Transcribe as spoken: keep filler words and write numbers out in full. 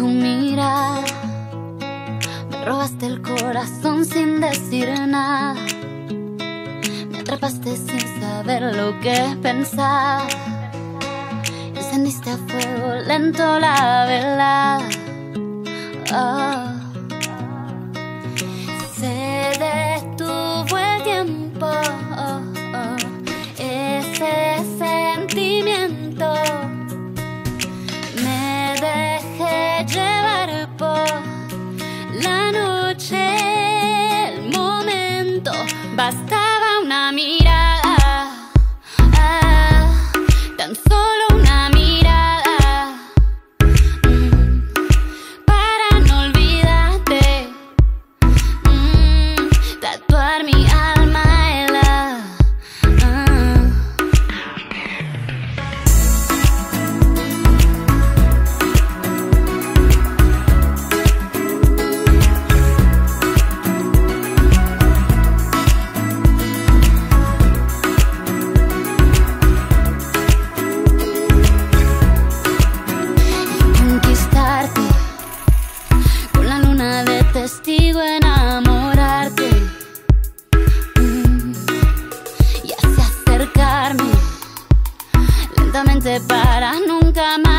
tu mirada me robaste el corazón sin decir nada. Me atrapaste sin saber lo que pensaba. Encendiste a fuego lento la velada. Oh. Se detuvo el tiempo, oh, oh. Ese sentimiento. Me dejé llevar por la noche, el momento. Bastaba una mirada, ah, tan solo una mirada, mm, para no olvidarte, mm, tatuar mi alma en la, ah. Testigo, enamorarte, mm, y así acercarme lentamente para nunca más.